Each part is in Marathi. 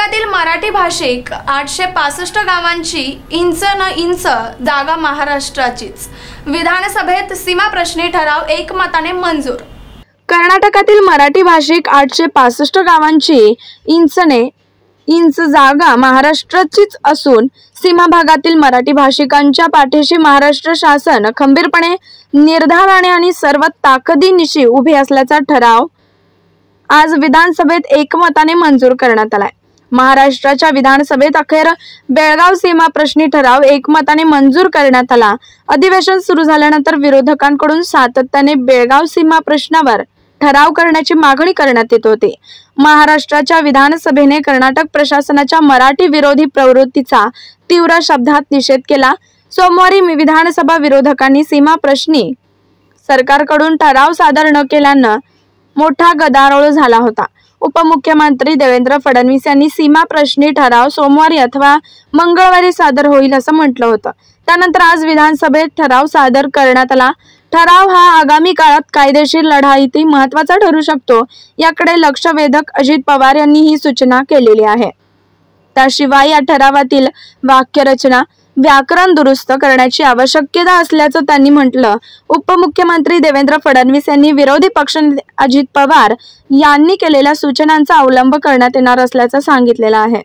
कर्नाटकातील मराठी भाषिक 865 गावांची इंच न इंच जागा महाराष्ट्राचीच। विधानसभेत सीमा प्रश्नी ठराव एकमताने मंजूर। कर्नाटकातील मराठी भाषिक 865 गावांची इंचने इंच जागा महाराष्ट्राचीच असून सीमा भागातील मराठी भाषिकांच्या पाठीशी महाराष्ट्र शासन खंबीरपणे, निर्धाराने आणि सर्व ताकदीनिशी उभे असल्याचा ठराव आज विधानसभेत एकमताने मंजूर करण्यात आलाय। महाराष्ट्राच्या विधानसभेत अखेर बेळगाव सीमा प्रश्नी ठराव एकमताने मंजूर करण्यात आला। अधिवेशन सुरू झाल्यानंतर विरोधकांकडून सातत्याने बेळगाव सीमा प्रश्नावर ठराव करण्याची मागणी करण्यात येत होती। महाराष्ट्राच्या विधानसभेने कर्नाटक प्रशासनाच्या मराठी विरोधी प्रवृत्तीचा तीव्र शब्दात निषेध केला। सोमवारी विधानसभा विरोधकांनी सीमा प्रश्नी सरकारकडून ठराव सादर न केल्यानं मोठा गदारोळ झाला होता। उपमुख्यमंत्री देवेंद्र फडणवीस यांनी सीमा प्रश्नी ठराव सोमवारी अथवा मंगळवारी सादर होईल असं म्हटलं होतं। त्यानंतर आज विधानसभेत ठराव सादर करण्यात आला। ठराव हा आगामी काळात कायदेशीर लढाईत महत्त्वाचा ठरू शकतो, याकडे लक्ष वेधक अजित पवार यांनी ही सूचना केलेली आहे। त्याशिवाय या ठरावातील वाक्यरचना, व्याकरण दुरुस्त करण्याची आवश्यकता असल्याचं त्यांनी म्हटलं। उपमुख्यमंत्री देवेंद्र फडणवीस यांनी विरोधी पक्षनेते अजित पवार यांनी केलेल्या सूचनांचा अवलंब करण्यात येणार असल्याचं सांगितलेलं आहे।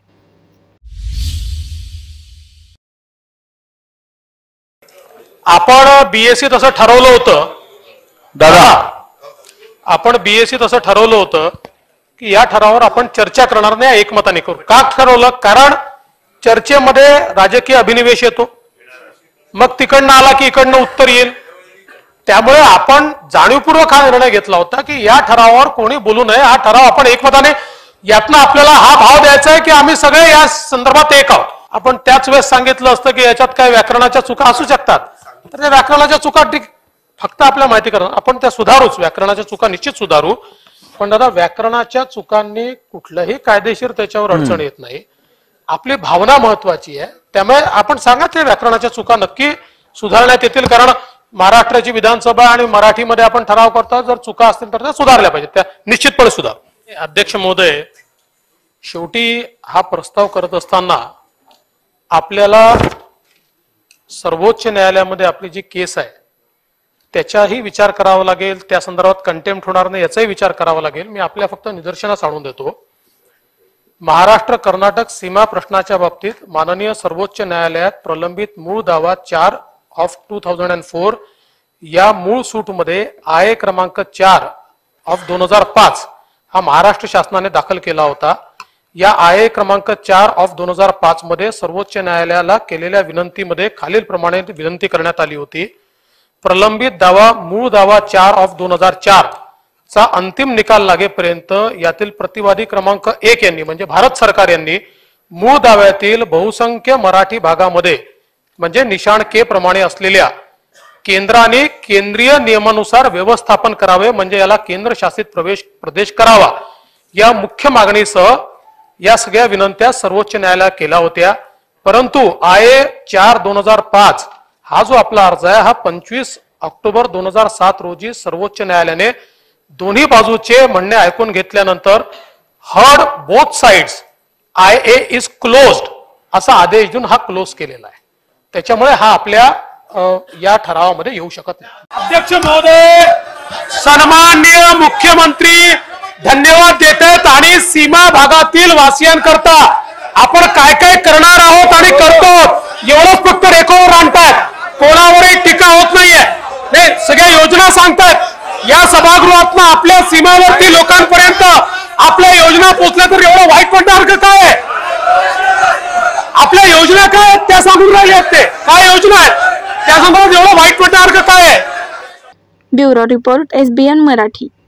आपण बीएससी तसं ठरवलं होतं दादा, आपण बीएससी तसं ठरवलं होतं की या ठरावावर आपण चर्चा करणार नाही, एकमताने करू। का ठरवलं? कारण चर्चेमध्ये राजकीय अभिनिवेश येतो, मग तिकडनं आला की इकडनं उत्तर येईल। त्यामुळे आपण जाणीवपूर्वक हा निर्णय घेतला होता की या ठरावावर कोणी बोलू नये। हा ठराव आपण एकमताने, यातनं आपल्याला हा भाव द्यायचा आहे की आम्ही सगळे या संदर्भात एक आहोत। आपण त्याच वेळेस सांगितलं असतं की याच्यात काय व्याकरणाच्या चुका असू शकतात, तर त्या व्याकरणाच्या चुका फक्त आपल्या माहिती करणार, आपण त्या सुधारूच, व्याकरणाच्या चुका निश्चित सुधारू। पण दादा, व्याकरणाच्या चुकांनी कुठलंही कायदेशीर त्याच्यावर अडचण येत नाही। आपली भावना महत्वाची आहे, त्यामुळे आपण सांगा ते व्याकरणाच्या चुका नक्की सुधारण्यात येतील। कारण महाराष्ट्राची विधानसभा आणि मराठीमध्ये आपण ठराव करतो, जर चुका असतील तर त्या सुधारल्या पाहिजेत, त्या निश्चितपणे सुधार। अध्यक्ष महोदय, शेवटी हा प्रस्ताव करत असताना आपल्याला सर्वोच्च न्यायालयामध्ये आपली जी केस आहे त्याचाही विचार करावा लागेल, त्या संदर्भात कंटेम्प्ट होणार नाही याचाही विचार करावा लागेल। मी आपल्या फक्त निदर्शनास आणून देतो, महाराष्ट्र कर्नाटक सीमा प्रश्नाच्या बाबतीत माननीय सर्वोच्च न्यायालयात प्रलंबित मूळ दावा 4 ऑफ 2004 या मूळ सूटमध्ये आय क्रमांक 4 ऑफ 2005 हा महाराष्ट्र शासनाने दाखल केला होता। या आय क्रमांक 4 ऑफ 2005 मध्ये सर्वोच्च न्यायालयाला केलेल्या विनंतीमध्ये खालील प्रमाणे विनंती करण्यात आली होती। प्रलंबित दावा मूळ दावा 4 ऑफ 2004 चा अंतिम निकाल लागेपर्यंत यातील प्रतिवादी क्रमांक 1 यांनी म्हणजे भारत सरकार यांनी मूळ दाव्यातील बहुसंख्य मराठी भागामध्ये म्हणजे निशाण के प्रमाणे असलेल्या केंद्राने केंद्रीय नियमानुसार व्यवस्थापन करावे, म्हणजे याला केंद्र शासित प्रदेश करावा, या मुख्य मागणीसह या सगळ्या विनंत्या सर्वोच्च न्यायालयात केल्या होत्या। परंतु आय 4/2005 हा जो आपला अर्ज आहे हा 25 ऑक्टोबर 2007 रोजी सर्वोच्च न्यायालयाने दोन्ही बाजूचे म्हणणे ऐकून घेतल्यानंतर heard both sides IA is closed असा आदेश देऊन हा क्लोज केलेला आहे। त्याच्यामुळे हा आपल्या या ठरावामध्ये येऊ शकत नाही। अध्यक्ष महोदय, सन्माननीय मुख्यमंत्री धन्यवाद देत आहेत आणि सीमा भागातील वासियांकरता आपण काय काय करणार आहोत आणि करतो एवढंच फक्त रेकॉर्डवर आणतात, कोणावरही टीका होत नाहीये, नाही सगळ्या योजना सांगतात। या सभागृहातून आपल्या सीमावर्ती लोकांपर्यंत आपल्या योजना पोहोचल्या तर एवढं वाईट वाटणार काय आहे? आपल्या योजना काय त्या सांगून राहिले आहेत, ते काय योजना आहेत त्या संदर्भात एवढं वाईट वाटणार काय आहे? Bureau report SBN Marathi.